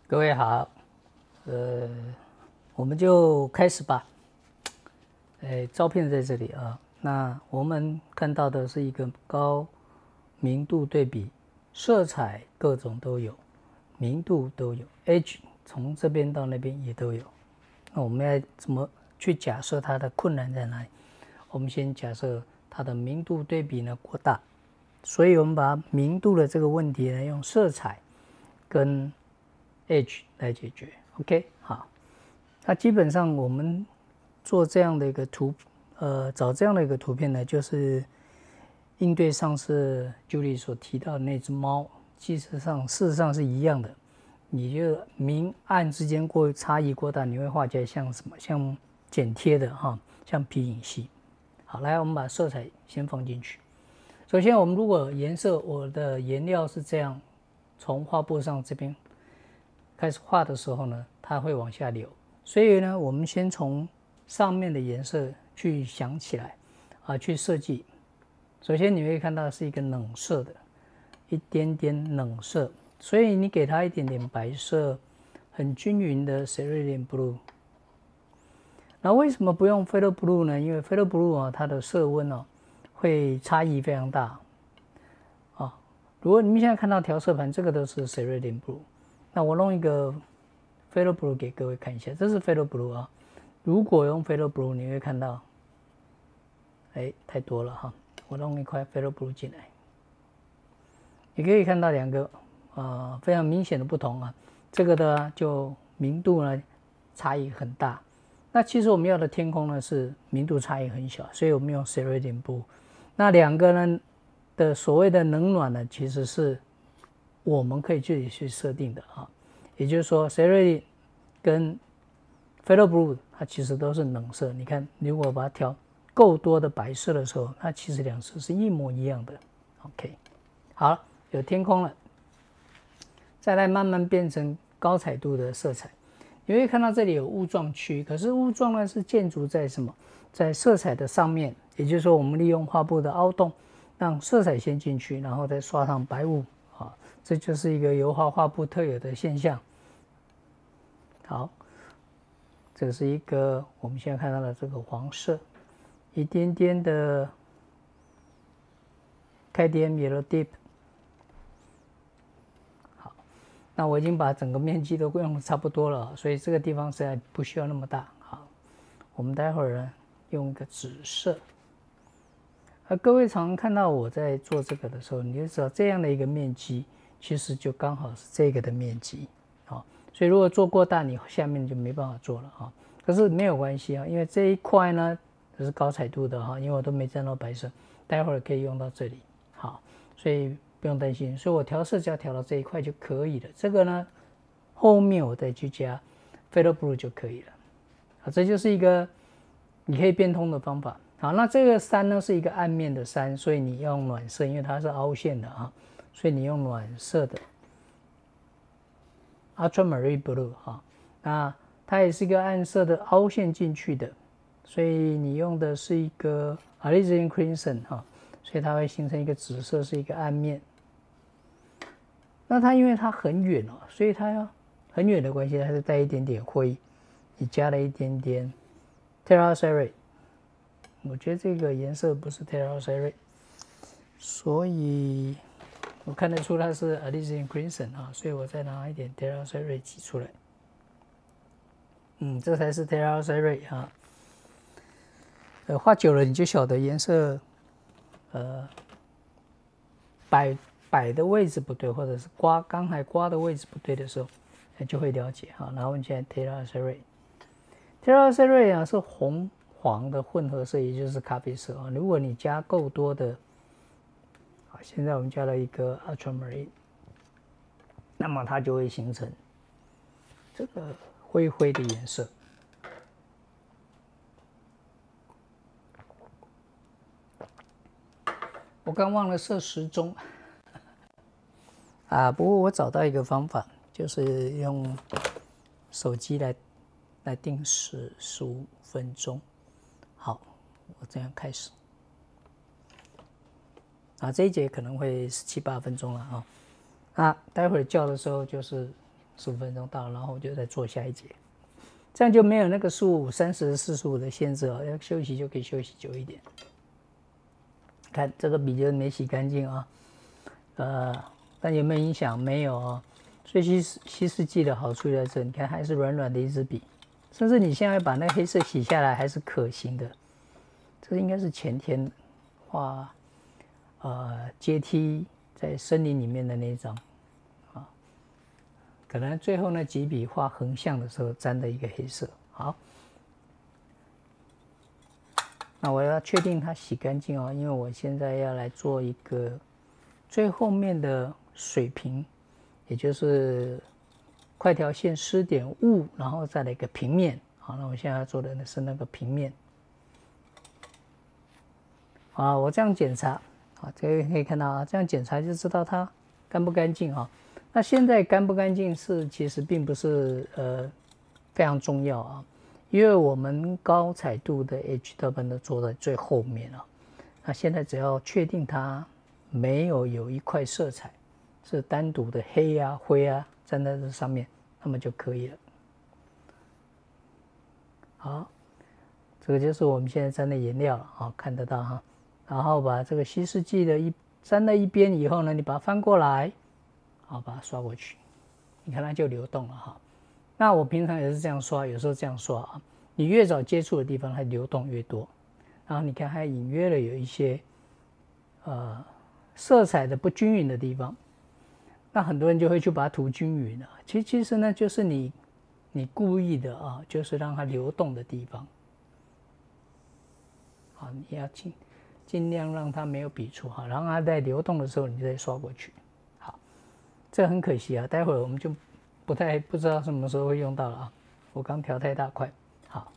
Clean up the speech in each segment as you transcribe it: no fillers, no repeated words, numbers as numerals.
各位好，我们就开始吧。照片在这里啊，那我们看到的是一个高明度对比，色彩各种都有，明度都有 ，H 从这边到那边也都有。那我们要怎么去假设它的困难在哪里？我们先假设它的明度对比呢过大，所以我们把明度的这个问题呢用色彩跟H 来解决 ，OK， 好。那基本上我们做这样的一个找这样的一个图片呢，就是应对上次 Julie 所提到的那只猫，事实上是一样的。你就明暗之间差异过大，你会画起来像什么？像剪贴的哈，像皮影戏。好，来我们把色彩先放进去。首先，我们如果我的颜料是这样，从画布上这边开始画的时候呢，它会往下流，所以呢，我们先从上面的颜色去想起来去设计。首先你会看到是一个冷色的，一点点冷色，所以你给它一点点白色，很均匀的 Cerulean Blue。那为什么不用 Phthalo Blue 呢？因为 Phthalo Blue 它的色温会差异非常大如果你们现在看到调色盘，这个都是 Cerulean Blue。那我弄一个 Phthalo Blue 给各位看一下，这是 Phthalo Blue 啊。如果用 Phthalo Blue， 你会看到，太多了哈。我弄一块 Phthalo Blue 进来，你可以看到两个非常明显的不同啊。这个的就明度呢差异很大。那其实我们要的天空呢是明度差异很小，所以我们用 Cerulean Blue。那两个呢的所谓的冷暖呢，其实是我们可以自己去设定的也就是说 Cerulean 跟 Phthalo Blue 它其实都是冷色。你看，如果把它调够多的白色的时候，它其实两色是一模一样的。OK， 好了，有天空了，再来慢慢变成高彩度的色彩。你会看到这里有雾状区，可是雾状呢是建筑在什么？在色彩的上面，也就是说，我们利用画布的凹洞，让色彩先进去，然后再刷上白雾这就是一个油画画布特有的现象。好，这是一个我们现在看到的这个黄色，一点点的Cadmium Yellow Deep。好，那我已经把整个面积都用的差不多了，所以这个地方实在不需要那么大。好，我们待会儿呢用一个紫色。各位常看到我在做这个的时候，你就知道这样的一个面积，其实就刚好是这个的面积。所以如果做过大，你下面就没办法做了可是没有关系因为这一块呢这是高彩度的因为我都没沾到白色，待会儿可以用到这里。好，所以不用担心。所以我调色只要调到这一块就可以了。这个呢，后面我再去加 Phthalo Blue 就可以了。这就是一个你可以变通的方法。好，那这个山呢是一个暗面的山，所以你要用暖色，因为它是凹陷的所以你用暖色的 Ultramarine Blue 那它也是一个暗色的凹陷进去的，所以你用的是一个 Alizarin Crimson 所以它会形成一个紫色，是一个暗面。那它因为它很远所以它很远的关系，它是带一点点灰，你加了一点点 Terra Cerate。我觉得这个颜色不是 Terra Cerate， 所以我看得出它是 Alizarin Crimson 所以我再拿一点 Terra Cerate 挤出来。这才是 Terra Cerate 画久了你就晓得颜色摆的位置不对，或者是刚才刮的位置不对的时候，就会了解然后我们现在 Terra Cerate 是红黄的混合色，也就是咖啡色如果你加够多的现在我们加了一个 Ultramarine， 那么它就会形成这个灰灰的颜色。我刚忘了设时钟不过我找到一个方法，就是用手机来定15分钟。好，我这样开始这一节可能会17、18分钟了待会儿叫的时候就是 15分钟到了，然后我就再做下一节，这样就没有那个30、45的限制哦，要休息就可以休息久一点。看这个笔就没洗干净啊，但有没有影响？没有哦。所以稀释剂的好处在这，你看还是软软的一支笔，甚至你现在把那黑色洗下来还是可行的。这应该是前天画阶梯在森林里面的那一张啊，可能最后那几笔画横向的时候沾的一个黑色。好，那我要确定它洗干净哦，因为我现在要来做一个最后面的水平，也就是快条线施点雾，然后再来一个平面。好，那我现在要做的是那个平面。啊，我这样检查，啊，这个可以看到啊，这样检查就知道它干不干净啊。那现在干不干净其实并不是非常重要啊，因为我们高彩度的 H 特本都做在最后面了。那现在只要确定它没有一块色彩是单独的黑啊、灰啊站在这上面，那么就可以了。好，这个就是我们现在沾的颜料了，好，看得到哈。然后把这个稀释剂的沾在一边以后呢，你把它翻过来，好，把它刷过去，你看它就流动了哈。那我平常也是这样刷，有时候这样刷啊。你越早接触的地方，它流动越多。然后你看还隐约的有一些色彩的不均匀的地方，那很多人就会去把它涂均匀了。其实呢，就是你故意的啊，就是让它流动的地方。好，你要尽量让它没有笔触哈，然后它在流动的时候你再刷过去。好，这很可惜啊，待会儿我们就不知道什么时候会用到了啊。我刚调太大块。好，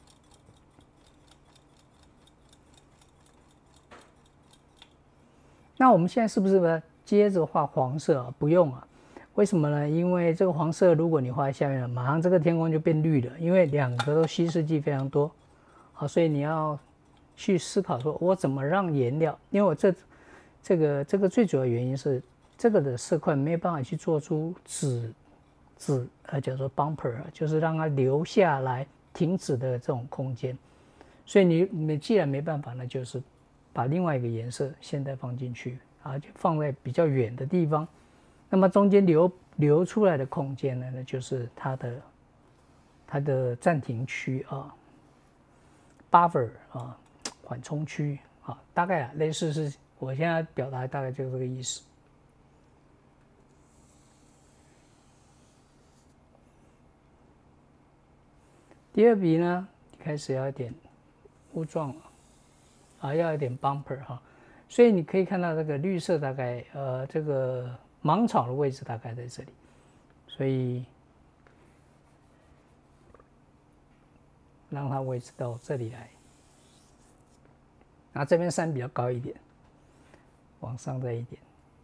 那我们现在是不是接着画黄色啊？不用啊，为什么呢？因为这个黄色如果你画在下面了，马上这个天空就变绿了，因为两个都稀释剂非常多。好，所以你要去思考说，我怎么让颜料？因为我这个最主要原因是这个的色块没有办法去做出叫做 bumper， 就是让它留下来停止的这种空间。所以你既然没办法，那就是把另外一个颜色现在放进去啊，就放在比较远的地方。那么中间留出来的空间呢，那就是它的暂停区啊。buffer 啊，缓冲区啊，大概类似是，我现在表达大概就是这个意思。第二笔呢，开始要一点雾状了，啊，要一点 bumper 哈，所以你可以看到这个绿色大概这个芒草的位置大概在这里，所以让它维持到这里来。然后这边山比较高一点，往上再一点，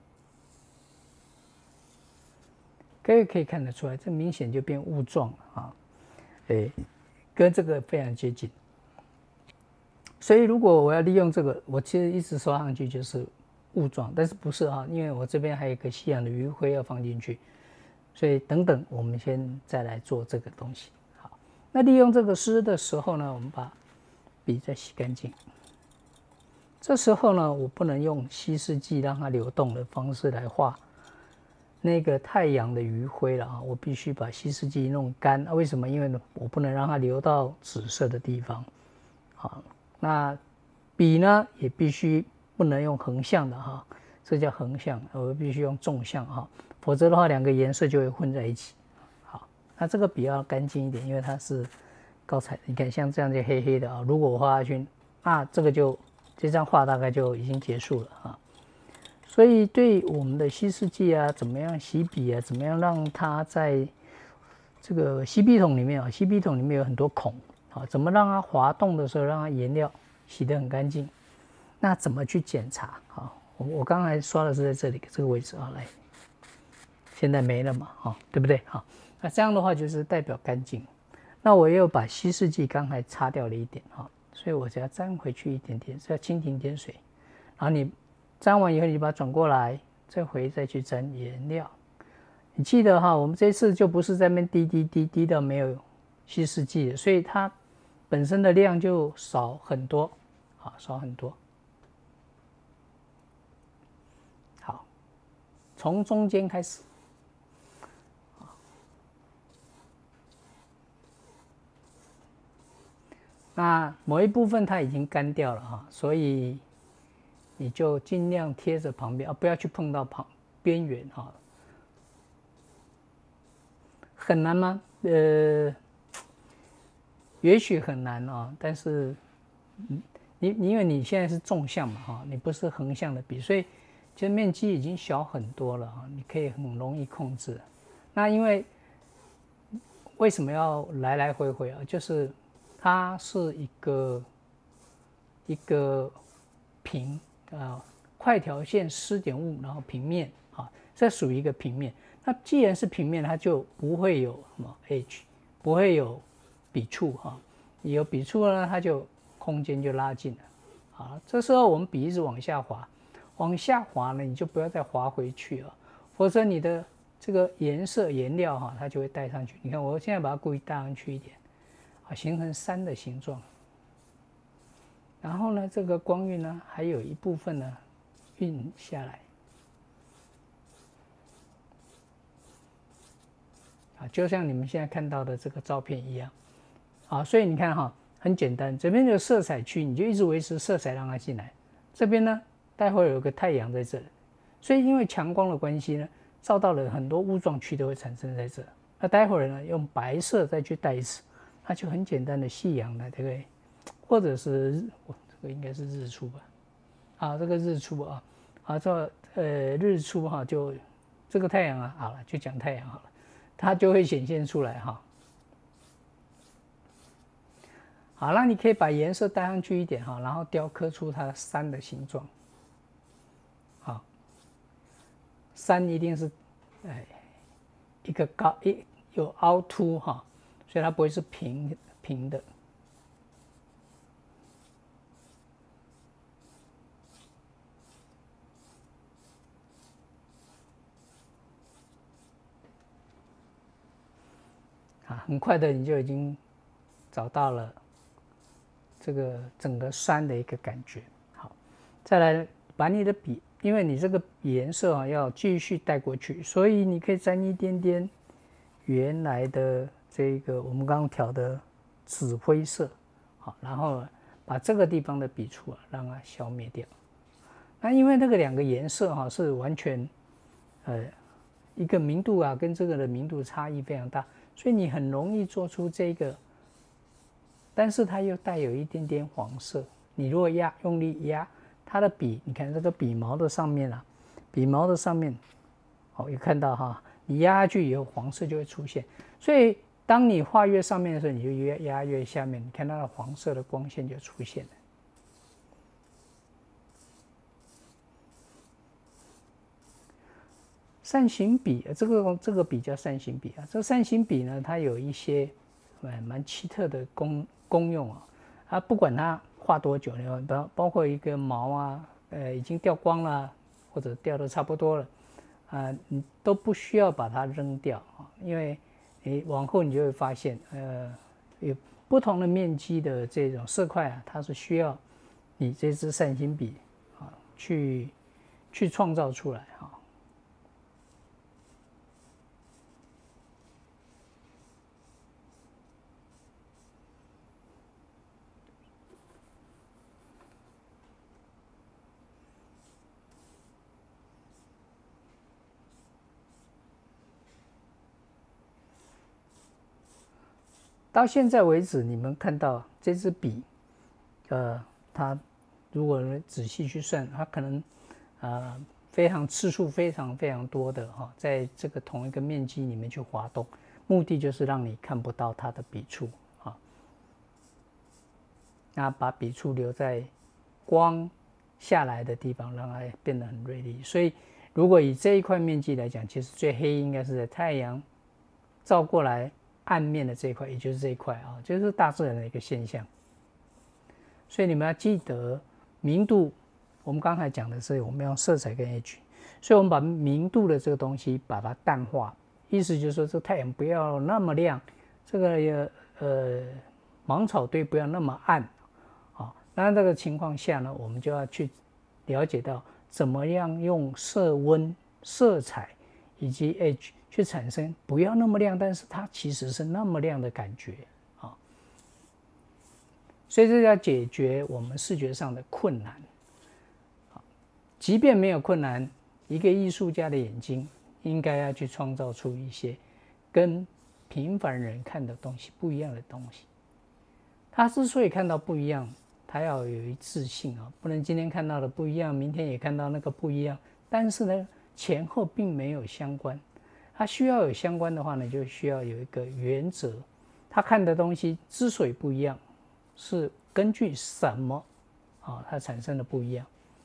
各位可以看得出来，这明显就变雾状了啊，跟这个非常接近。所以如果我要利用这个，我其实一直刷上去就是雾状，但是不是啊？因为我这边还有一个夕阳的余晖要放进去，所以等等，我们先再来做这个东西。好，那利用这个湿的时候呢，我们把笔再洗干净。这时候呢，我不能用稀释剂让它流动的方式来画那个太阳的余晖了啊！我必须把稀释剂弄干啊！为什么？因为呢，我不能让它流到紫色的地方。好，那笔呢也必须不能用横向的哈，这叫横向，我必须用纵向哈，否则的话两个颜色就会混在一起。好，那这个笔要干净一点，因为它是高彩，你看像这样就黑黑的啊，如果我画下去，那这张画大概就已经结束了啊。所以对我们的稀释剂啊，怎么样洗笔啊，怎么样让它在这个吸笔筒里面啊，吸笔筒里面有很多孔啊，怎么让它滑动的时候让它颜料洗得很干净？那怎么去检查？好，我刚才刷的是在这里这个位置啊，来，现在没了嘛，哈，对不对？好，那这样的话就是代表干净。那我又把稀释剂刚才擦掉了一点哈。所以我只要沾回去一点点，是要蜻蜓点水。然后你沾完以后，你把它转过来，再去沾颜料。 你记得哈，我们这次就不是在那边滴到没有稀释剂的，所以它本身的量就少很多，好，少很多。好，从中间开始。那某一部分它已经干掉了哈，所以你就尽量贴着旁边啊，不要去碰到边缘哈。很难吗？也许很难啊，但是因为你现在是纵向嘛哈，你不是横向的比，所以其实面积已经小很多了哈，你可以很容易控制。那因为什么要来来回回啊？就是它是一个平快条线湿点物，然后平面啊，这属于一个平面。那既然是平面，它就不会有什么 h， 不会有笔触哈。有笔触呢，它就空间就拉近了。好，这时候我们笔一直往下滑，往下滑呢，你就不要再滑回去了，否则你的这个颜料哈，它就会带上去。你看，我现在把它故意带上去一点，啊，形成山的形状。然后呢，这个光晕呢，还有一部分呢晕下来，啊，就像你们现在看到的这个照片一样，啊，所以你看哈，很简单，这边有色彩区，你就一直维持色彩让它进来。这边呢，待会有个太阳在这里，所以因为强光的关系呢，照到了很多雾状区都会产生在这。那待会儿呢，用白色再去带一次，它就很简单的夕阳了，对不对？或者是这个应该是日出吧，啊，这个日出啊，啊，这日出哈，就这个太阳啊，好了，就讲太阳好了，它就会显现出来哈。好，那你可以把颜色带上去一点哈，然后雕刻出它山的形状。好，山一定是一个有凹凸哈，所以它不会是平的。啊，很快的你就已经找到了这个整个山的一个感觉。好，再来把你的笔，因为你这个颜色啊要继续带过去，所以你可以沾一点点原来的这个我们刚刚调的紫灰色，好，然后把这个地方的笔触啊让它消灭掉。那因为那个两个颜色哈是完全一个明度啊跟这个的明度差异非常大。所以你很容易做出这个，但是它又带有一点点黄色。你如果用力压它的笔，你看这个笔毛的上面啊，笔毛的上面，哦，有看到哈，你压下去以后黄色就会出现。所以当你画越上面的时候，你就越压越下面，你看它的黄色的光线就出现了。扇形笔，这个笔叫扇形笔啊。这个扇形笔呢，它有一些蛮奇特的功用啊。它不管它画多久呢，包括一个毛啊，已经掉光了，或者掉的差不多了，你都不需要把它扔掉啊，因为你往后你就会发现，有不同的面积的这种色块啊，它是需要你这支扇形笔啊去创造出来哈。到现在为止，你们看到这支笔，它如果仔细去算，它可能次数非常多的哈，在这个同一个面积里面去滑动，目的就是让你看不到它的笔触啊，那把笔触留在光下来的地方，让它变得很锐利。所以，如果以这一块面积来讲，其实最黑应该是在太阳照过来暗面的这一块，也就是这一块啊，就是大自然的一个现象。所以你们要记得明度，我们刚才讲的是我们用色彩跟 H， 所以我们把明度的这个东西把它淡化， 意思就是说这太阳不要那么亮，这个芒草堆不要那么暗啊。当然这个情况下呢，我们就要去了解到怎么样用色温、色彩以及 edge 去产生不要那么亮，但是它其实是那么亮的感觉啊。所以这要解决我们视觉上的困难。即便没有困难，一个艺术家的眼睛应该要去创造出一些跟平凡人看的东西不一样的东西。他之所以看到不一样，他要有一致性啊，不能今天看到的不一样，明天也看到那个不一样。但是呢，前后并没有相关。他需要有相关的话呢，就需要有一个原则。他看的东西之所以不一样，是根据什么啊？它产生的不一样。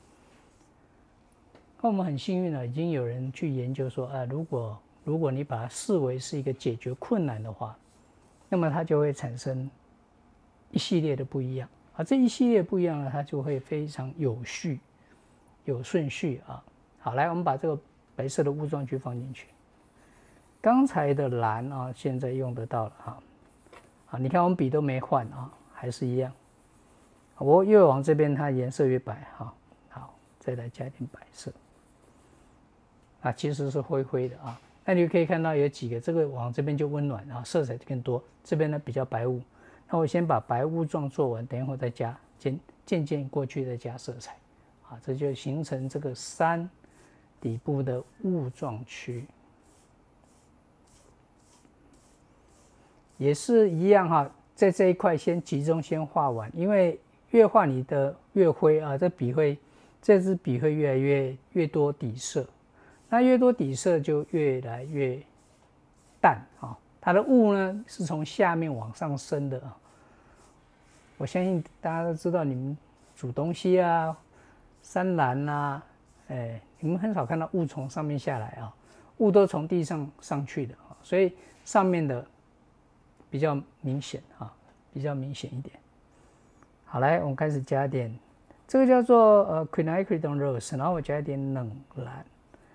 那我们很幸运了，已经有人去研究说，如果你把它视为是一个解决困难的话，那么它就会产生一系列的不一样啊。这一系列不一样呢，它就会非常有序、有顺序啊。好，来，我们把这个白色的雾状区放进去。刚才的蓝啊，现在用得到了啊。啊，你看我们笔都没换啊，还是一样。我越往这边，它颜色越白哈。好，再来加一点白色。啊，其实是灰灰的啊。那你可以看到有几个，这个往这边就温暖啊，色彩更多。这边呢比较白雾，那我先把白雾状做完，等一会儿再加，渐过去再加色彩，啊，这就形成这个山底部的雾状区。也是一样哈，在这一块先集中先画完，因为越画你的越灰啊，这支笔会越来越多底色。那越多底色就越来越淡啊，它的雾呢是从下面往上升的啊。我相信大家都知道，你们煮东西啊、山岚啊，你们很少看到雾从上面下来啊，雾都从地上去的啊，所以上面的比较明显啊，比较明显一点。好，来，我们开始加点，这个叫做quinacridone rose， 然后我加一点冷蓝。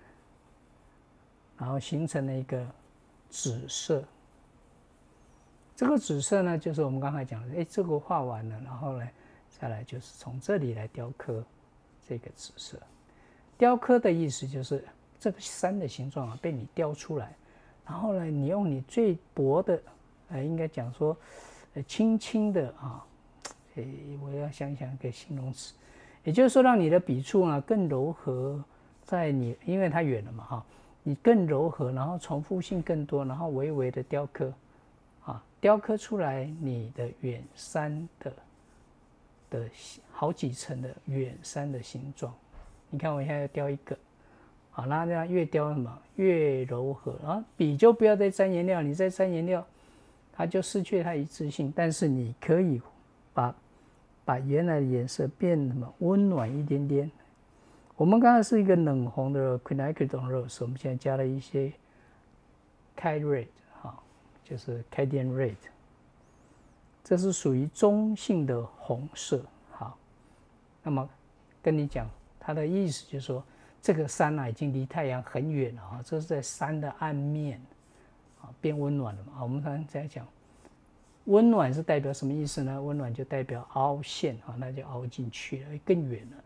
然后形成了一个紫色，这个紫色呢，就是我们刚才讲的，这个画完了，然后呢，再来就是从这里来雕刻这个紫色。雕刻的意思就是这个山的形状啊，被你雕出来，然后呢，你用你最薄的，应该讲说，轻轻的啊，我要想想一个形容词，也就是说，让你的笔触啊更柔和，在你，因为它远了嘛，哈。你更柔和，然后重复性更多，然后微微的雕刻，啊，雕刻出来你的远山的好几层的远山的形状。你看我现在要雕一个，好，那这样越雕什么越柔和，然后笔就不要再沾颜料，你再沾颜料，它就失去它一致性。但是你可以把原来的颜色变什么温暖一点点。我们刚才是一个冷红的 quinacridone rose， 我们现在加了一些开 red， 就是开店 red， 这是属于中性的红色。好，那么跟你讲，它的意思就是说，这个山已经离太阳很远了啊，这是在山的暗面啊，变温暖了嘛。我们刚才在讲，温暖是代表什么意思呢？温暖就代表凹陷啊，那就凹进去了，更远了。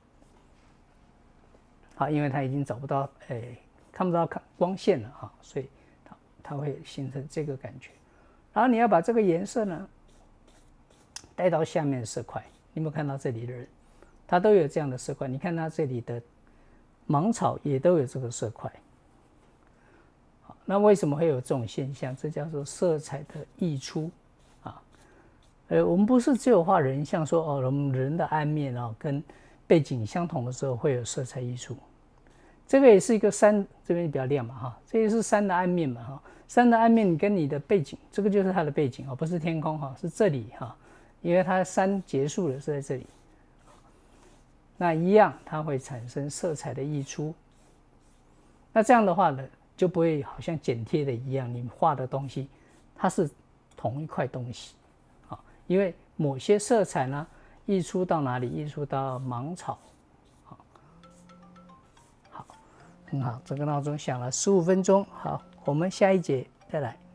好，因为它已经找不到，看不到光线了哈，所以它会形成这个感觉。然后你要把这个颜色呢带到下面的色块，你有没有看到这里的人，它都有这样的色块？你看它这里的芒草也都有这个色块。好，那为什么会有这种现象？这叫做色彩的溢出啊。我们不是只有画人像说我们人的暗面跟背景相同的时候会有色彩溢出。这个也是一个山，这边比较亮嘛哈，这也是山的暗面嘛哈。山的暗面跟你的背景，这个就是它的背景不是天空哈，是这里哈，因为它山结束了是在这里。那一样，它会产生色彩的溢出。那这样的话呢，就不会好像剪贴的一样，你画的东西它是同一块东西啊，因为某些色彩呢溢出到哪里？溢出到芒草。很好，这个闹钟响了15分钟，好。 我们下一节再来。